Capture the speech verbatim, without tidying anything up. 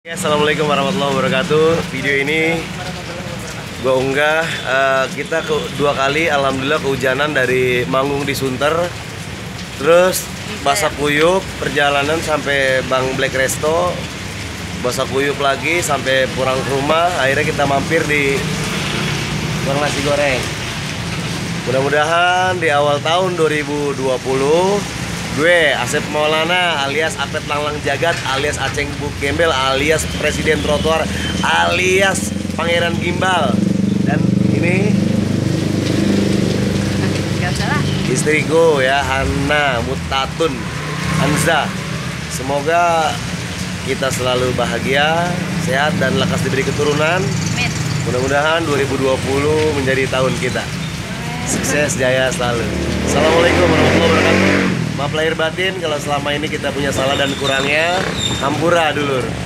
Assalamualaikum warahmatullahi wabarakatuh. Video ini gue unggah uh, kita ke, dua kali alhamdulillah kehujanan dari manggung di Sunter, terus basah kuyup perjalanan sampai Bang Black Resto, basah kuyup lagi sampai pulang ke rumah. Akhirnya kita mampir di warung nasi goreng. Mudah-mudahan di awal tahun dua ribu dua puluh gue Asep Maulana alias Apet Langlang Jagat alias Aceng Buk Gembel alias Presiden Trotoar alias Pangeran Gimbal, dan ini istriku ya, Hana Mutatun Hanza. Semoga kita selalu bahagia, sehat, dan lekas diberi keturunan. Mudah-mudahan dua ribu dua puluh menjadi tahun kita. Sukses jaya selalu. Assalamualaikum warahmatullahi wabarakatuh. Maaf lahir batin kalau selama ini kita punya salah dan kurangnya. Hampura dulur.